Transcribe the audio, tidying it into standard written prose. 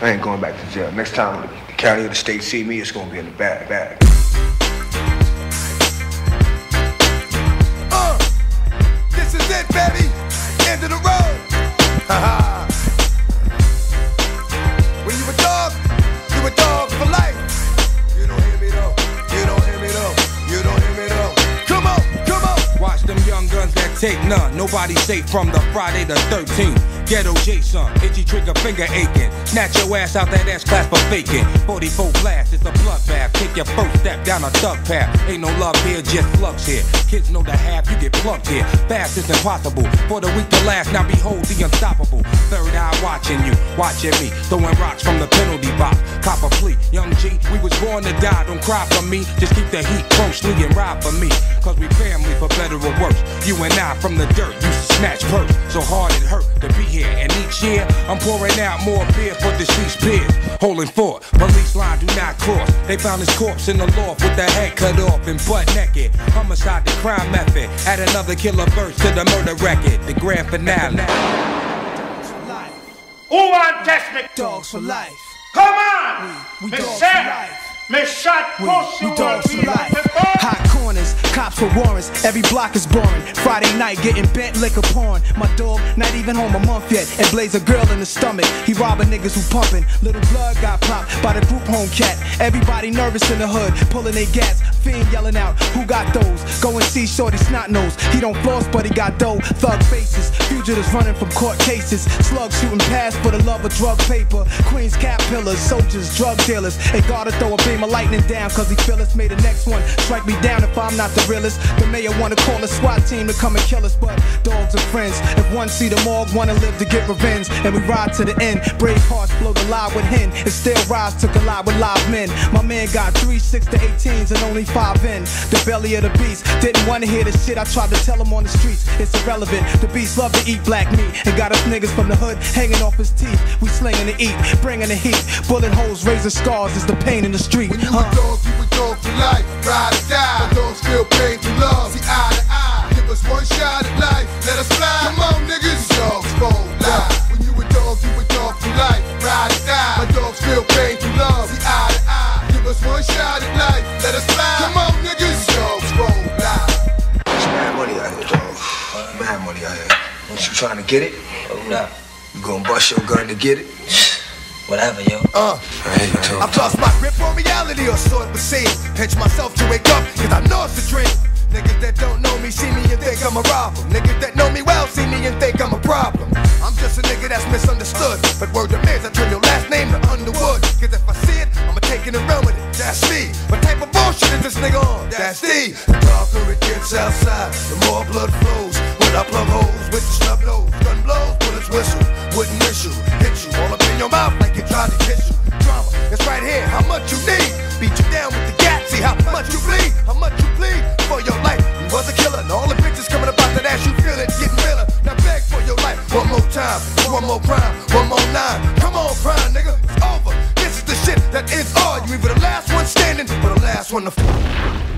I ain't going back to jail. Next time the county or the state see me, it's gonna be in the bag. This is it, baby. End of the road. Haha. When you a dog for life. You don't hear me though. You don't hear me though. You don't hear me though. Come on, come on. Watch them young guns that take none. Nobody safe from the Friday the 13th. Ghetto Jason, itchy trigger finger aching. Snatch your ass out that ass class for faking. 44 blast, it's a bloodbath. Take your first step down a thug path. Ain't no love here, just flux here. Kids know the half, you get plucked here. Fast is impossible for the weak to last. Now behold the unstoppable. Third eye watching you, watching me. Throwing rocks from the penalty box. Cop a plea, young G, we was born to die. Don't cry for me, just keep the heat closely and ride for me. Cause we family for better or worse. You and I from the dirt used to snatch purse. So hard it hurt to be here. And each year, I'm pouring out more beer for deceased peers. Holding fort, police line do not cross. They found his corpse in the loft with the head cut off and butt naked. Homicide, the crime method. Add another killer verse to the murder record. The grand finale. Who want technic? Dogs for life. Come on! We Me dogs say, for life. me shot pussy We dogs will for be life. the ball. Hot corners, cops with warrants. Every block is boring. Friday night getting bent liquor pouring. My dog not even home a month yet and blaze a girl in the stomach. He robbing niggas who pumping. Little blood got popped by the group home cat. Everybody nervous in the hood, pulling their gas. Fiend yelling out, who got those? Go and see Shorty Snot Nose. He don't floss, but he got dough. Thug faces, fugitives running from court cases. Slugs shooting past for the love of drug paper. Queens cap pillars, soldiers, drug dealers. They gotta throw a beam of lightning down, cause he feel us. May the next one strike me down if I'm not the realest. The mayor wanna call a SWAT team to come and kill us, but dogs are friends. If one see the morgue, wanna live to get revenge. And we ride to the end. Brave hearts flow the lie with hen. And still rise to collide with live men. My man got 3 6 to 18s and only 5 in. The belly of the beast. Didn't wanna hear the shit I tried to tell him on the streets. It's irrelevant. The beast love to eat black meat. And got us niggas from the hood hanging off his teeth. We slinging to eat, bringing the heat. Bullet holes, razor scars is the pain in the street. When you a dog, you a dog for life. Ride or die. My dogs feel pain through love. See eye to eye. Give us one shot at life. Let us fly. Come on, niggas. Dogs won't lie. When you a dog for life. Ride or die. My dogs feel pain through love. See eye to eye. Give us one shot at life. Let us fly. Come on, niggas. Dogs won't lie. It's mad money out here, dog. Mad money out here. Once you trying to get it, Hold up. you gonna bust your gun to get it. Whatever, yo. I hear you, too. I've lost my grip on reality, or so it would seem. Pinch myself to wake up, cause I know it's a dream. Niggas that don't know me see me and think I'm a problem. Niggas that know me well see me and think I'm a problem. I'm just a nigga that's misunderstood. But word to me, I turn your last name to Underwood. Cause if I see it, I'ma take it and run with it. That's me. What type of bullshit is this nigga on? That's D. The darker it gets outside, the more blood flows. When I plug holes with the snub nose, gun blows, bullets whistle. Wouldn't miss you, hit you all up in your mouth like you tried to kiss you. Drama, it's right here. How much you need? Beat you down with the gat. See how much you bleed, how much you bleed for your life. You was a killer, and all the bitches coming about that ass. You feel it, getting realer. Now beg for your life one more time, one more crime, one more 9. Come on, crime, nigga, it's over. This is the shit that is all. You either the last one standing or the last one to fall.